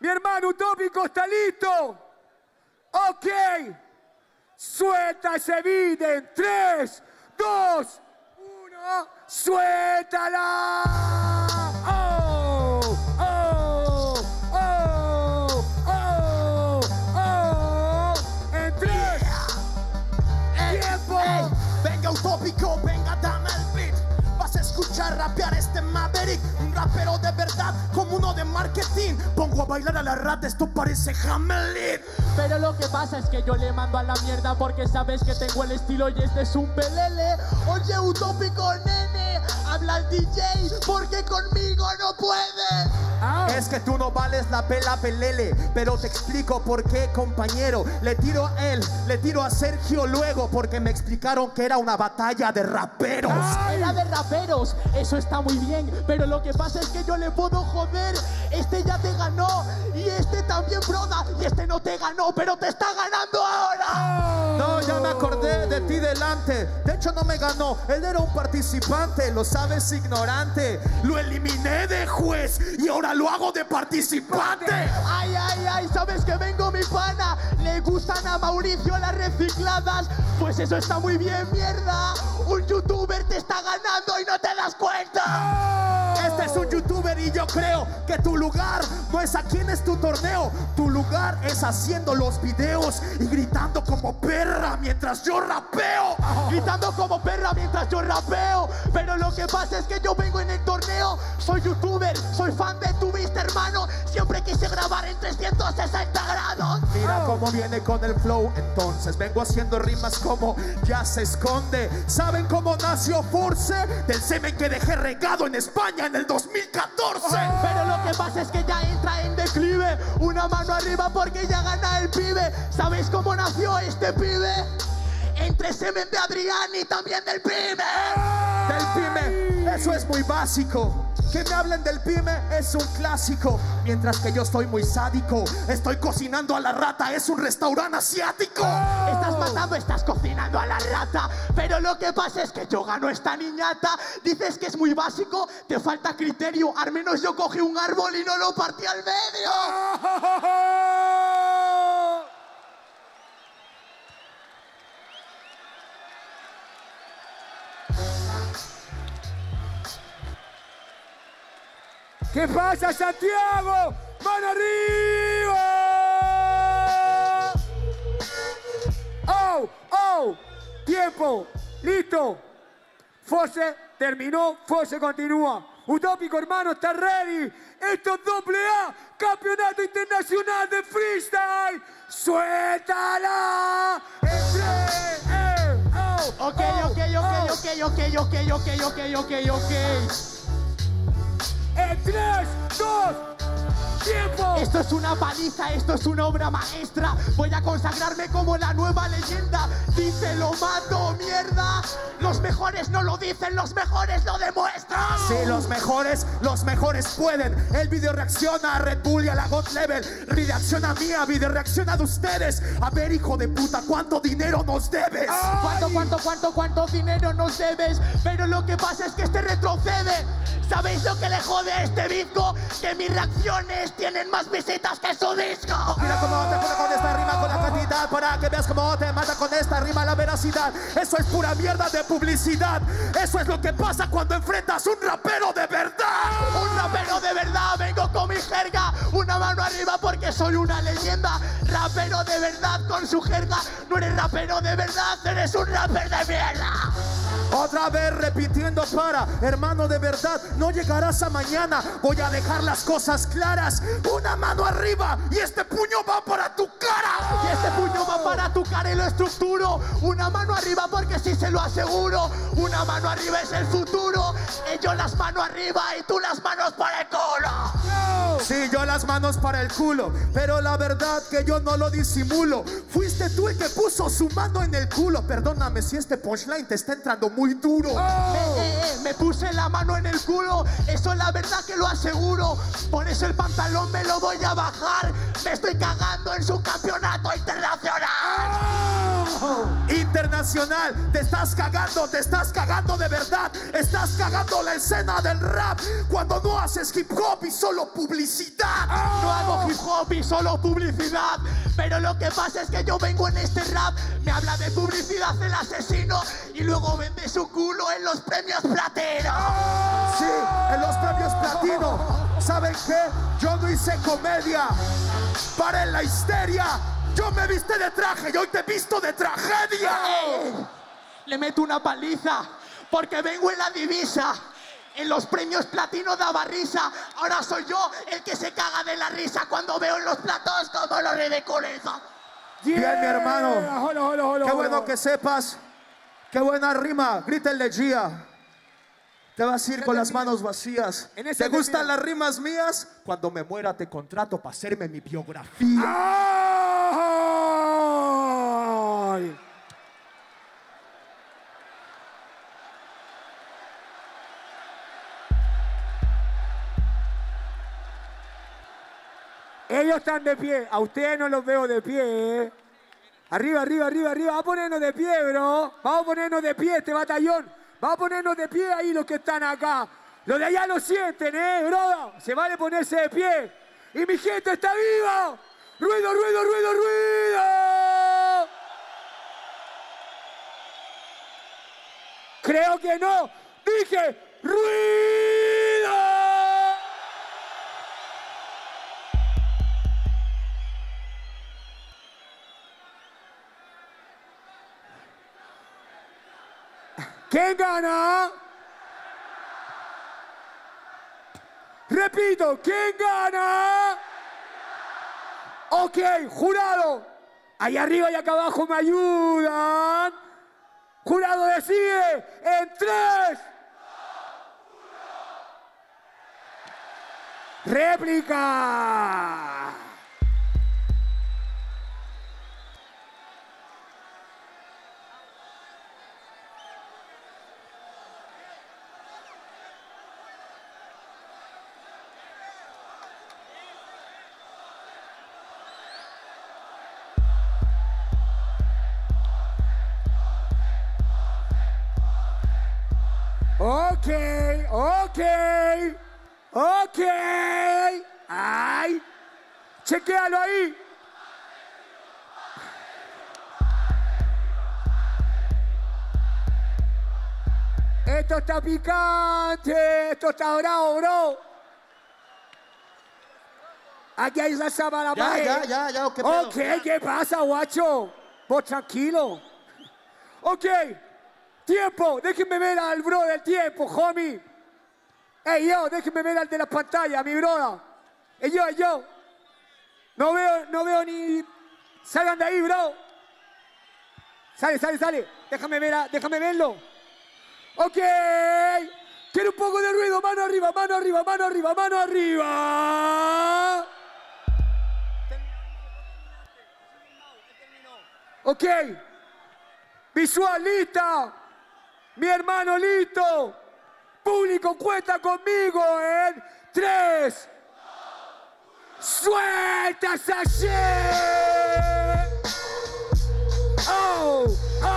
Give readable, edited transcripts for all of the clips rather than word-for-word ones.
Mi hermano Utópico está listo. Ok. Suelta ese beat en 3, 2, 1. ¡Suéltala! ¡Oh! ¡Oh! ¡Oh! ¡Oh! ¡Oh! En 3. ¡Tiempo! Venga Utópico, venga, dame el beat. Vas a escuchar rapear este Maverick, un rapero de verdad como uno de marketing. Pongo a bailar a la rata, esto parece Hamelin. Pero lo que pasa es que yo le mando a la mierda porque sabes que tengo el estilo y este es un pelele. Oye Utópico, nene, habla al DJ porque conmigo no puede. Es que tú no vales la pela pelele, pero te explico por qué, compañero. Le tiro a él, le tiro a Sergio luego, porque me explicaron que era una batalla de raperos. Era de raperos, eso está muy bien, pero lo que pasa es que yo le puedo joder. Este ya te ganó y este también, broda, y este no te ganó, pero te está ganando ahora. No, ya me acordé de ti delante. De hecho no me ganó, él era un participante. Lo sabes, ignorante. Lo eliminé de juez y ahora lo hago de participante. Ay, ay, ay, sabes que vengo, mi pana. Le gustan a Mauricio las recicladas. Pues eso está muy bien, mierda. Un youtuber te está ganando y no te das cuenta. Este es un youtuber y yo creo que tu lugar no es aquí en tu torneo. Tu lugar es haciendo los videos y gritando como perra mientras yo rapeo. Gritando como perra mientras yo rapeo. Pero lo que pasa es que yo vengo en el torneo. Soy youtuber, soy fan de tu vista, hermano. Siempre quise grabar en 360 grados. Mira cómo viene con el flow. Entonces vengo haciendo rimas como ya se esconde. ¿Saben cómo nació Force? Del semen que dejé regado en España en el 2014. Pero lo que pasa es que ya entra en declive. Una mano arriba porque ya gana el pibe. ¿Sabéis cómo nació este pibe? Entre semen de Adrián y también del pyme. Del pyme, eso es muy básico. Que me hablen del pyme es un clásico. Mientras que yo estoy muy sádico. Estoy cocinando a la rata, es un restaurante asiático. Estás matando, estás cocinando a la rata. Pero lo que pasa es que yo gano esta niñata. Dices que es muy básico, te falta criterio. Al menos yo cogí un árbol y no lo partí al medio. ¿Qué pasa, Santiago? ¡Mano arriba! ¡Oh! ¡Oh! ¡Tiempo! ¡Listo! Fose terminó, Fose continúa. Utópico, hermano, está ready. Esto es AA, Campeonato Internacional de Freestyle. ¡Suéltala! Ok. En 3, 2, tiempo. Esto es una paliza, esto es una obra maestra. Voy a consagrarme como la nueva leyenda. Dice lo mato, mierda. Los mejores no lo dicen, los mejores lo demuestran. Sí, los mejores pueden. El video reacciona a Red Bull y a la God Level. Reacciona a mía, video reacciona de ustedes. A ver, hijo de puta, ¿cuánto dinero nos debes? ¿Cuánto dinero nos debes? Pero lo que pasa es que este retrocede. ¿Sabéis lo que le jode a este disco? Que mis reacciones tienen más visitas que su disco. Mira cómo te pone con esta rima con la cantidad, para que veas cómo te mata con esta rima la veracidad. Eso es pura mierda de publicidad. Eso es lo que pasa cuando enfrentas un rapero de verdad. Un rapero de verdad, vengo con mi jerga. Una mano arriba porque soy una leyenda. Rapero de verdad con su jerga. No eres rapero de verdad, eres un rapper de mierda. Otra vez repitiendo para, hermano de verdad, no llegarás a mañana. Voy a dejar las cosas claras. Una mano arriba y este puño va para tu cara. Y este puño va para tu cara y lo estructuro. Una mano arriba porque sí se lo aseguro. Una mano arriba es el futuro. Yo las manos arriba y tú las manos para el culo. Sí, yo las manos para el culo, pero la verdad que yo no lo disimulo. Fuiste tú el que puso su mano en el culo. Perdóname si este punchline te está entrando muy duro. Me puse la mano en el culo. Eso es la verdad que lo aseguro. Por eso el pantalón me lo voy a bajar. Me estoy cagando en su campeonato internacional. Internacional, te estás cagando de verdad. Estás cagando la escena del rap cuando no haces hip hop y solo publicidad. No hago hip hop y solo publicidad, pero lo que pasa es que yo vengo en este rap. Me habla de publicidad el asesino y luego vende su culo en los premios platino. Sí, en los premios platino. ¿Saben qué? Yo no hice comedia. Paren la histeria. Yo me viste de traje y hoy te he visto de tragedia. Le meto una paliza porque vengo en la divisa. En los premios platino daba risa. Ahora soy yo el que se caga de la risa cuando veo en los platos como lo ridiculizo. Bien, mi hermano. Qué bueno que sepas. Qué buena rima. Grítenle, Gia. Te vas a ir con las manos vacías. ¿Te gustan las rimas mías? Cuando me muera te contrato para hacerme mi biografía. ¡Ay! Ellos están de pie. A ustedes no los veo de pie, ¿eh? Arriba, arriba, arriba, arriba. Vamos a ponernos de pie, bro. Vamos a ponernos de pie, este batallón. Vamos a ponernos de pie ahí los que están acá. Los de allá lo sienten, bro. Se vale ponerse de pie. Y mi gente está viva. Ruido, ruido, ruido, ruido. Creo que no. Dije, ruido. ¿Quién gana? Repito, ¿quién gana? Ok, jurado. Ahí arriba y acá abajo me ayudan. Jurado decide en 3. Réplica. Ok, ok, ok. Ay, chequéalo ahí. Esto está picante, esto está bravo, bro. Aquí hay salsa para la pared. Ya, ¿qué pedo? Ok, ¿qué pasa, guacho? Vos tranquilo. Ok. Tiempo, déjenme ver al bro del tiempo, homie. Ey, yo, déjenme ver al de la pantalla, mi broda. Ey, yo. No veo ni... Salgan de ahí, bro. Sale. Déjame verlo. Ok. Quiero un poco de ruido. Mano arriba, mano arriba, mano arriba, mano arriba. Ok. Visual, lista. Mi hermano, listo. Público, cuenta conmigo en 3. ¡Suelta esa shit! ¡Oh!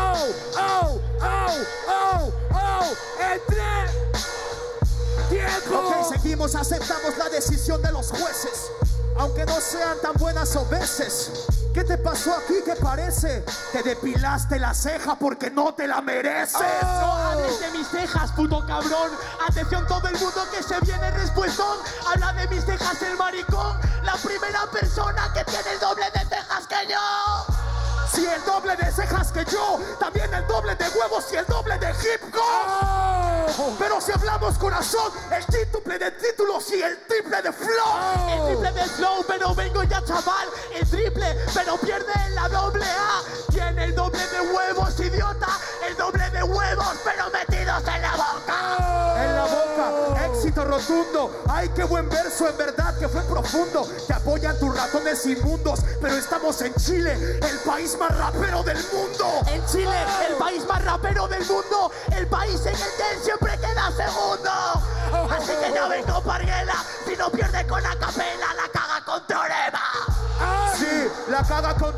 ¡En 3! ¡Tiempo! Ok, seguimos, aceptamos la decisión de los jueces, aunque no sean tan buenas o veces. ¿Qué te pasó aquí? ¿Qué parece? Te depilaste la ceja porque no te la mereces. No hables de mis cejas, puto cabrón. Atención todo el mundo que se viene respuestón. Habla de mis cejas el maricón. La primera persona que tiene el doble de cejas que yo. Si el doble de cejas que yo, también el doble de huevos y el doble de hip hop. Pero si hablamos corazón, el títuple de títulos y el triple de flow. El triple de flow, pero vengo ya, chaval. El triple, pero pierde en la doble A. Tiene el doble de huevos, idiota. El doble de huevos, pero metidos en la boca. En la boca, éxito rotundo. Ay, qué buen verso, en verdad que fue profundo. Te apoyan tus ratones inmundos, pero estamos en Chile, el país más rapero del mundo. En Chile, el país más rapero del mundo. El país en el que él siempre queda segundo. Así que no vengo parguela. Si no pierde con la capela, la caga con teorema. Sí, la caga con teorema.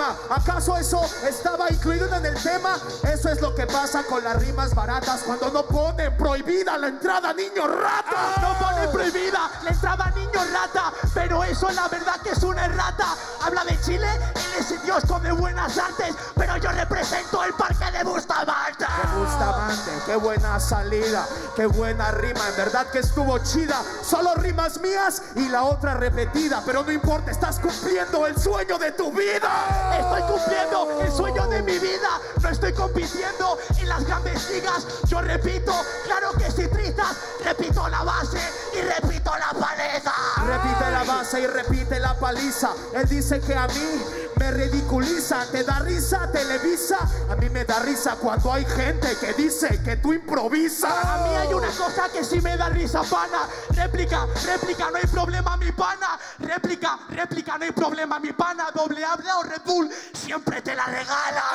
rima. ¿Acaso eso estaba incluido en el tema? Eso es lo que pasa con las rimas baratas cuando no ponen prohibida la entrada niño rata. No ponen prohibida la entrada niño rata, pero eso la verdad que es una errata. Habla de Chile, él es el dios de buenas artes, pero yo represento el parque de Bustamante. Qué buena salida, qué buena rima, en verdad que estuvo chida. Solo rimas mías y la otra repetida, pero no importa, estás cumpliendo el sueño de tu vida. Estoy cumpliendo el sueño de mi vida, no estoy compitiendo en las grandes ligas. Yo repito, claro que si trizas, repito la base y repito la paliza. Repite la base y repite la paliza. Él dice que a mí me ridiculiza, te da risa, Televisa. A mí me da risa cuando hay gente que dice que tú improvisas. A mí hay una cosa que sí me da risa, pana. Réplica, réplica, no hay problema, mi pana. Réplica, réplica, no hay problema, mi pana. Doble habla o Red Bull, siempre te la regalan.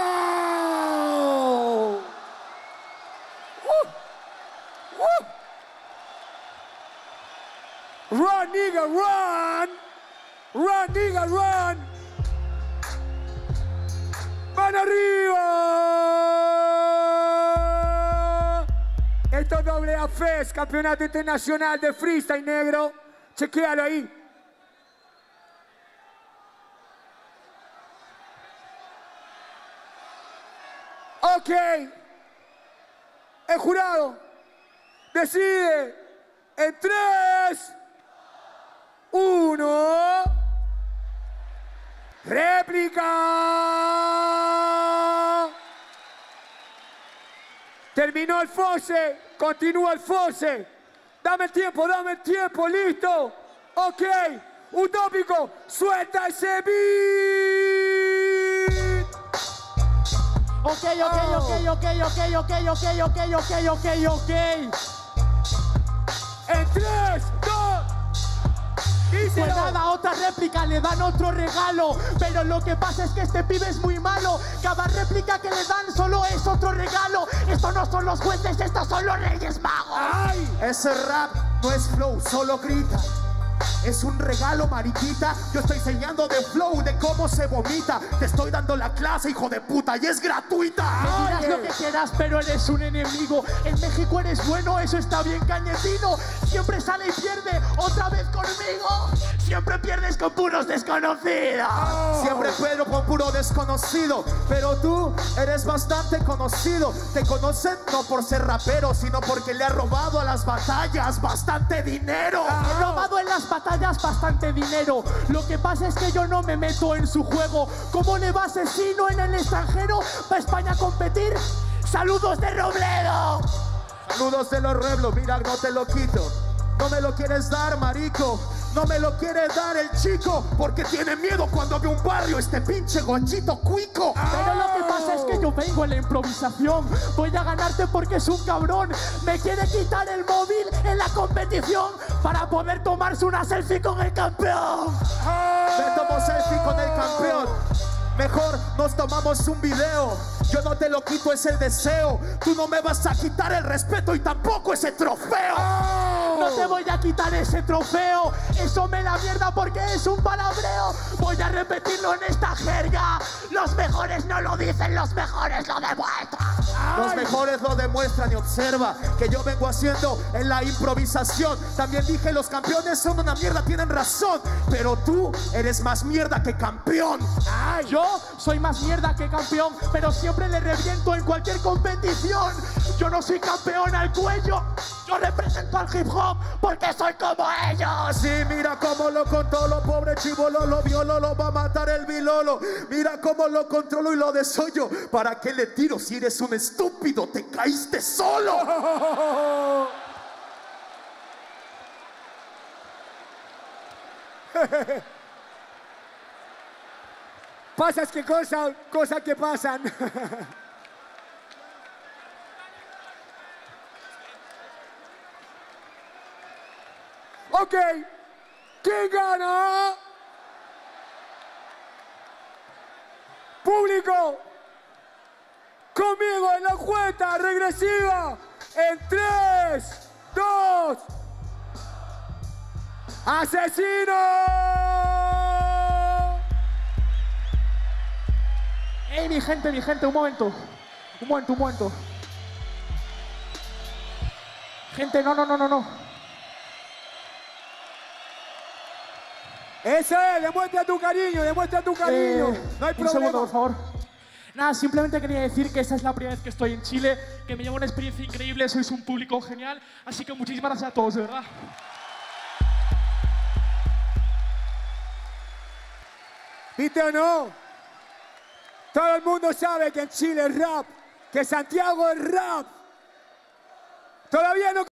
Oh. Run, nigga, run. Run, nigga, run. ¡Van arriba! Esto es AA Fest, Campeonato Internacional de Freestyle, negro. Chequéalo ahí. Ok. El jurado decide en 3, 1. ¡Réplica! Terminó el Fose, continúa el Fose. Dame el tiempo, listo. Ok, Utópico, suelta ese beat. Ok. En 3, 2. Pues nada, otra réplica, le dan otro regalo. Pero lo que pasa es que este pibe es muy malo. Cada réplica que le dan solo es otro regalo. Estos no son los jueces, estos son los Reyes Magos. ¡Ay! Ese rap no es flow, solo grita. Es un regalo, mariquita. Yo estoy enseñando de flow, de cómo se vomita. Te estoy dando la clase, hijo de puta, y es gratuita. Me dirás lo que quieras, pero eres un enemigo. En México eres bueno, eso está bien cañetino. Siempre sale y pierde, otra vez conmigo. Siempre pierdes con puros desconocidos. Siempre pierdo con puro desconocido. Pero tú eres bastante conocido. Te conocen no por ser rapero, sino porque le has robado a las batallas bastante dinero. He robado en las batallas bastante dinero. Lo que pasa es que yo no me meto en su juego. ¿Cómo le va asesino en el extranjero para España a competir? ¡Saludos de Robledo! Saludos de los Reblos, mira, no te lo quito. No me lo quieres dar, marico. No me lo quiere dar el chico porque tiene miedo cuando ve un barrio este pinche gonchito cuico. Pero lo que pasa es que yo vengo en la improvisación. Voy a ganarte porque es un cabrón. Me quiere quitar el móvil en la competición para poder tomarse una selfie con el campeón. Me tomo selfie con el campeón. Mejor nos tomamos un video. Yo no te lo quito, es el deseo. Tú no me vas a quitar el respeto y tampoco ese trofeo. No te voy a quitar ese trofeo. Eso me la mierda porque es un palabreo. Voy a repetirlo en esta jerga. Los mejores no lo dicen, los mejores lo demuestran. Los mejores lo demuestran y observa que yo vengo haciendo en la improvisación. También dije los campeones son una mierda, tienen razón. Pero tú eres más mierda que campeón. Yo soy más mierda que campeón, pero siempre le reviento en cualquier competición. Yo no soy campeón al cuello. Yo represento al hip hop porque soy como ellos. Sí, mira cómo lo controlo, pobre chivolo, lo violo, lo va a matar el bilolo. Mira cómo lo controlo y lo desollo. ¿Para qué le tiro si eres un estúpido? Te caíste solo. Pasas que cosas que pasan. Ok, ¿quién gana? Público, conmigo en la cuenta regresiva, en 3, 2, ¡asesino! Mi gente, un momento. Un momento. Gente, no. Eso es, demuestra tu cariño. No hay problema. Un segundo, por favor. Nada, simplemente quería decir que esta es la primera vez que estoy en Chile, que me llevo una experiencia increíble, sois un público genial, así que muchísimas gracias a todos, de verdad. ¿Viste o no? Todo el mundo sabe que en Chile es rap, que Santiago es rap. Todavía no...